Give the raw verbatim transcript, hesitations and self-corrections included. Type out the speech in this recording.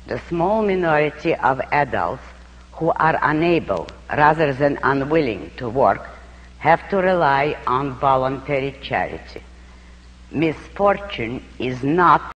The small minority of adults who are unable rather than unwilling to work have to rely on voluntary charity. Misfortune is not